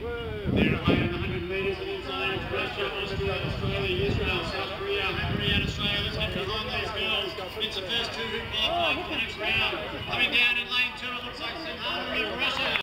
They're away in the 100 metres and inside it's Russia, Austria, Australia, Israel, South Korea, Hungary and Australia. Let's get behind these girls. It's the first two who qualify for the next round. Coming down in lane 2, it looks like Hungary and Russia.